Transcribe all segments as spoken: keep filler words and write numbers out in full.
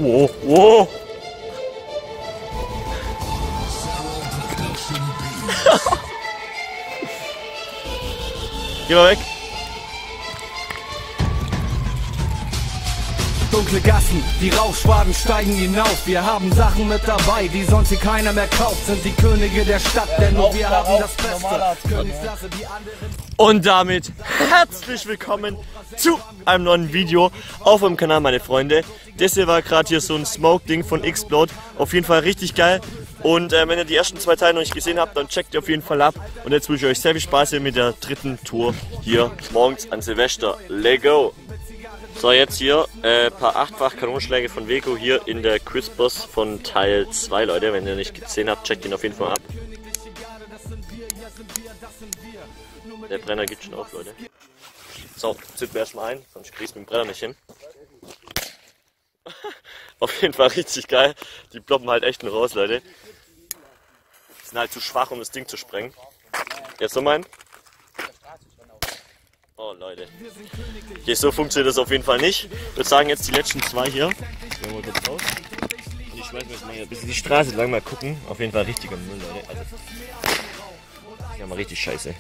Wow, wow. Geh mal weg. Dunkle Gassen, die Rauchschwaden steigen hinauf. Wir haben Sachen mit dabei, die sonst hier keiner mehr kauft. Sind die Könige der Stadt, denn nur wir haben das Beste. Königsklasse, die anderen. Und damit herzlich willkommen zu einem neuen Video auf meinem Kanal, meine Freunde. Das hier war gerade hier so ein Smoke-Ding von X-Plode. Auf jeden Fall richtig geil. Und äh, wenn ihr die ersten zwei Teile noch nicht gesehen habt, dann checkt ihr auf jeden Fall ab. Und jetzt wünsche ich euch sehr viel Spaß hier mit der dritten Tour hier morgens an Silvester. Let's go! So, jetzt hier ein äh, paar achtfach Kanonenschläge von Weco hier in der Quizboss von Teil zwei, Leute. Wenn ihr nicht gesehen habt, checkt ihn auf jeden Fall ab. Der Brenner geht schon auf, Leute. So, zünden wir erstmal ein, sonst kriegst du mit dem Brenner nicht hin. Auf jeden Fall richtig geil. Die ploppen halt echt nur raus, Leute. Die sind halt zu schwach, um das Ding zu sprengen. Jetzt noch einen. Oh, Leute. Okay, so funktioniert das auf jeden Fall nicht. Ich würde sagen, jetzt die letzten zwei hier. Gehen wir kurz raus. Und ich schmeiß mir jetzt mal hier ein bisschen die Straße lang mal gucken. Auf jeden Fall richtiger Müll, Leute. Also, das ist ja mal richtig scheiße.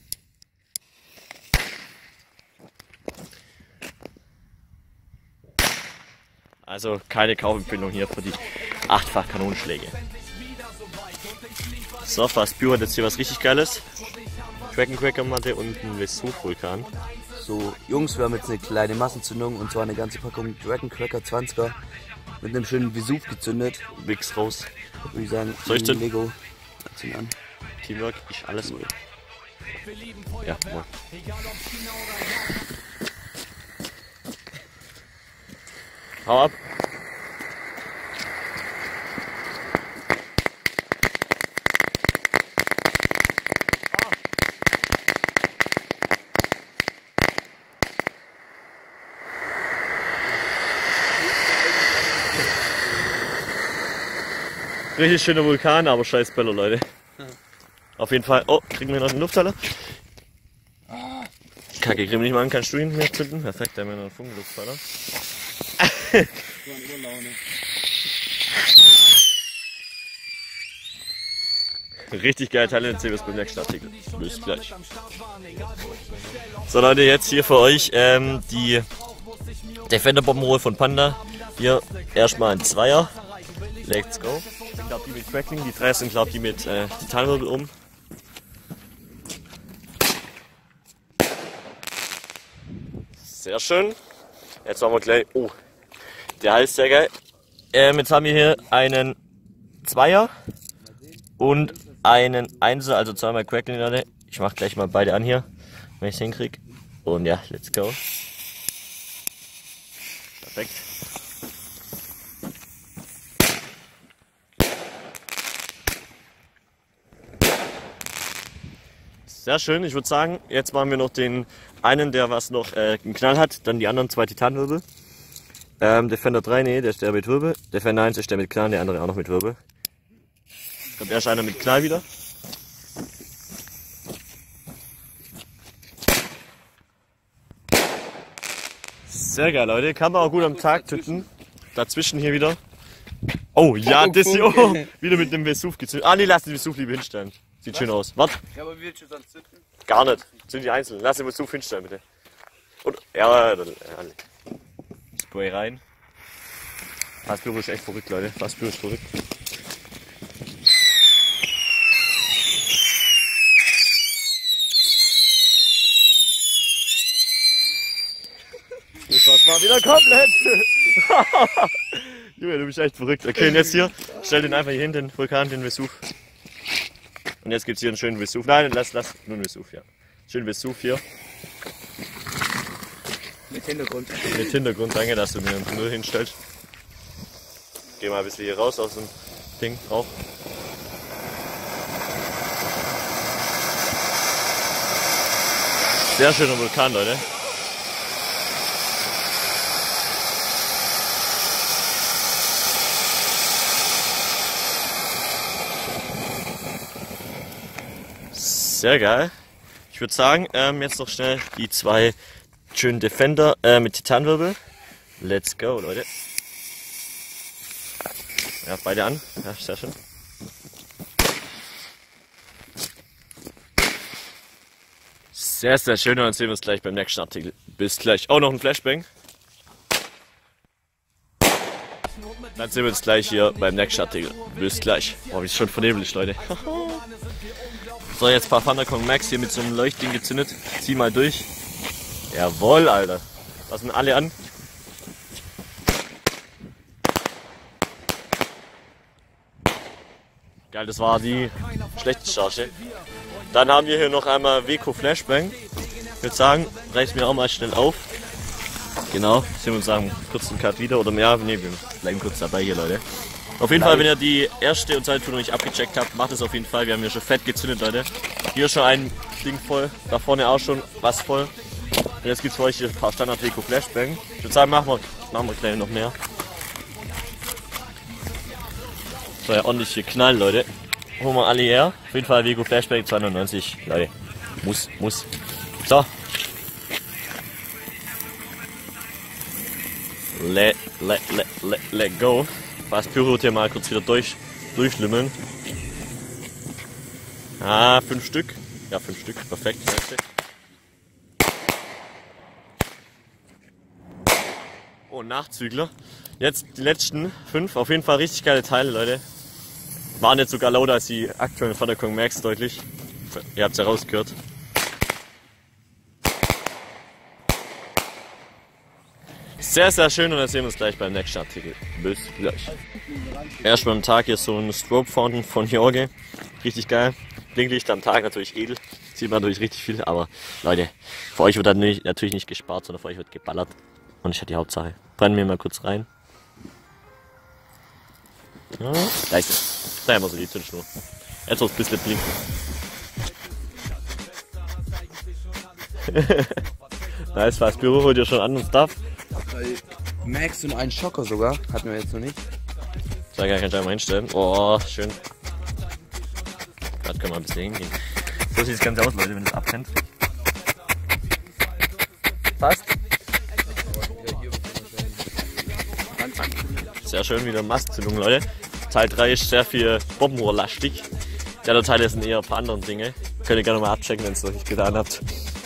Also keine Kaufempfehlung hier für die achtfach Kanonenschläge. So, Fast Pure hat jetzt hier was richtig Geiles. Dragon Cracker Matte und ein Vesuv-Vulkan. So, Jungs, wir haben jetzt eine kleine Massenzündung und zwar eine ganze Packung Dragon Cracker zwanziger mit einem schönen Vesuv gezündet. Mix raus. Würde ich sagen, soll ich denn? Lego an. Teamwork, ich alles null. Ja, moin. Hau ab. Richtig schöner Vulkan, aber scheiß Bälle, Leute. Auf jeden Fall. Oh, kriegen wir noch einen Lufthaller? Kacke, kriegen wir nicht mal an, kannst du ihn mehr zünden? Perfekt, da haben wir noch einen Funkenlufthaller. Richtig geil Teile, jetzt sehen wir es beim nächsten Artikel. Bis gleich. So Leute, jetzt hier für euch ähm, die Defender Bombenroll von Panda. Hier erstmal ein Zweier. Let's go. Ich glaube die mit Crackling, die drei sind glaube ich die mit äh, Titanwirbel um. Sehr schön. Jetzt machen wir gleich. Oh, der heißt sehr geil. Ähm, jetzt haben wir hier einen Zweier und einen Einser, also zweimal Crackling, Leute. Ich mache gleich mal beide an hier, wenn ich es hinkriege. Und ja, let's go. Perfekt. Sehr schön, ich würde sagen, jetzt machen wir noch den einen, der was noch äh, einen Knall hat, dann die anderen zwei Titanwirbel. Ähm, Defender drei, nee, der ist der mit Wirbel. Defender eins ist der mit Knall, der andere auch noch mit Wirbel. Kommt erst einer mit Knall wieder. Sehr geil, Leute. Kann man auch gut am Tag töten. Dazwischen hier wieder. Oh ja, das hier. Oh, wieder mit dem Vesuv gezündet. Ah nee, lass den Vesuv lieber hinstellen. Sieht was? Schön aus. Warte. Ja, aber willst du sonst zünden? Gar nicht. Sind die einzeln. Lass den Vesuv hinstellen, bitte. Und, ja, ja, Spray rein. Fassbüro ist echt verrückt, Leute. Fassbüro ist verrückt. Das war's mal wieder komplett. Junge, du bist echt verrückt. Okay, und jetzt hier, stell den einfach hier hin, den Vulkan, den Vesuv. Und jetzt gibt's hier einen schönen Vesuv. Nein, lass, lass, nur einen Vesuv, ja. Schönen Vesuv hier. Mit Hintergrund. Mit Hintergrund, danke, dass du mir einen Müll hinstellst. Geh mal ein bisschen hier raus aus dem Ding drauf. Sehr schöner Vulkan, Leute. Sehr geil. Ich würde sagen, ähm, jetzt noch schnell die zwei schönen Defender äh, mit Titanwirbel. Let's go, Leute. Ja, beide an. Ja, sehr schön. Sehr, sehr schön. Und dann sehen wir uns gleich beim nächsten Artikel. Bis gleich. Auch noch ein Flashbang. Dann sehen wir uns gleich hier beim nächsten Artikel. Bis gleich. Boah, wie ist schon vernebelig, Leute. So, jetzt ein paar Thunderkong Max hier mit so einem Leuchtding gezündet. Zieh mal durch. Jawohl, Alter. Lassen alle an. Geil, das war die schlechte Charge. Dann haben wir hier noch einmal Weco Flashbang. Ich würde sagen, reißen wir auch mal schnell auf. Genau, sehen wir uns sagen, kurzen Cut wieder oder mehr. Ne, wir bleiben kurz dabei hier, Leute. Auf jeden Fall, wenn ihr die erste und zweite Tour noch nicht abgecheckt habt, macht es auf jeden Fall. Wir haben hier schon fett gezündet, Leute. Hier schon ein Ding voll, da vorne auch schon was voll. Und jetzt gibt es für euch hier ein paar Standard Weco Flashbang. Ich würde sagen, machen wir, machen wir gleich noch mehr. So, ja, ordentlich hier knallen, Leute. Holen wir alle her. Auf jeden Fall Weco Flashbang zweihundertneunzig, Leute. Muss, muss. So. Let, let, let, let, let go. Fast Pyro hier mal kurz wieder durch, durchschlimmeln. Ah, fünf Stück. Ja, fünf Stück. Perfekt. Oh, Nachzügler. Jetzt die letzten fünf. Auf jeden Fall richtig geile Teile, Leute. Waren jetzt sogar lauter als die aktuellen Thunderkong Max deutlich. Ihr habt es ja rausgehört. Sehr, sehr schön und dann sehen wir uns gleich beim nächsten Artikel. Bis gleich. Erstmal am Tag hier so ein Strobe Fountain von Jorge. Richtig geil. Blinklicht am Tag natürlich edel. Sieht man natürlich richtig viel, aber Leute, für euch wird dann nicht, natürlich nicht gespart, sondern für euch wird geballert. Und ich hatte die Hauptsache. Brennen wir mal kurz rein. Ja, da ist es. Da haben wir so die Zündschnur. Jetzt noch ein bisschen blinken. Nice, fast Büro holt ihr schon an und Stuff. Max und einen Schocker sogar. Hatten wir jetzt noch nicht. Da kann ich einmal hinstellen. Oh, schön. Gerade können wir ein bisschen hingehen. So sieht das Ganze aus, Leute, wenn es abbrennt. Passt. Sehr schön, wieder Mastzündung, Leute. Teil drei ist sehr viel Bombenrohrlastig. Die anderen Teile sind eher ein paar andere Dinge. Könnt ihr gerne mal abchecken, wenn ihr es noch nicht getan habt.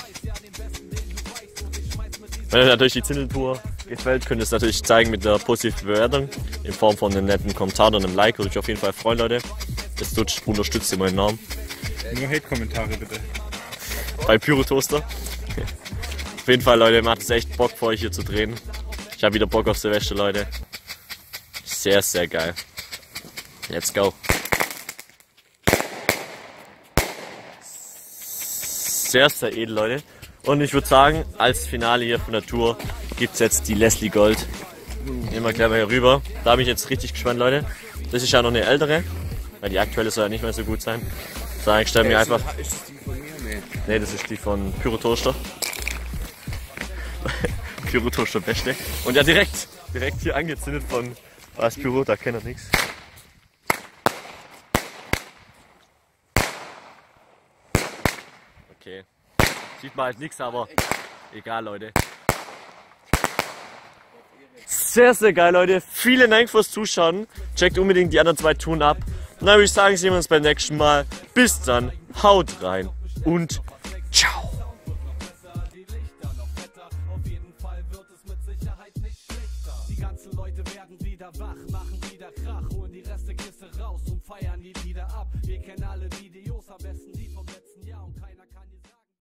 Wenn euch natürlich die Zindeltour gefällt, könnt ihr es natürlich zeigen mit der positiven Bewertung in Form von einem netten Kommentar oder einem Like. Würde ich auf jeden Fall freuen, Leute. Das unterstützt ihr meinen Namen. Nur Hate-Kommentare bitte. Bei Pyro Toaster. Auf jeden Fall, Leute, macht es echt Bock für euch hier zu drehen. Ich habe wieder Bock auf Silvester, Leute. Sehr, sehr geil. Let's go. Sehr, sehr edel, Leute. Und ich würde sagen, als Finale hier von der Tour gibt es jetzt die Leslie Gold. Nehmen wir gleich mal hier rüber. Da bin ich jetzt richtig gespannt, Leute. Das ist ja noch eine ältere, weil die aktuelle soll ja nicht mehr so gut sein. So, ich stelle mir einfach... Ist das die von mir? Nee. Nee, das ist die von Pyro Toaster. Pyro Toaster Beste. Und ja, direkt, direkt hier angezündet von was Pyro, da kennt er nichts. Okay. Sieht man halt nichts, aber egal, Leute. Sehr, sehr geil, Leute. Vielen Dank fürs Zuschauen. Checkt unbedingt die anderen zwei Touren ab. Und dann würde ich sagen, sehen wir uns beim nächsten Mal. Bis dann. Haut rein. Und ciao. Die ganzen Leute werden wieder wach, machen wieder Krach, holen die Restekiste raus und feiern die Lieder ab. Wir kennen alle Videos, am besten die vom letzten Jahr und keiner kann die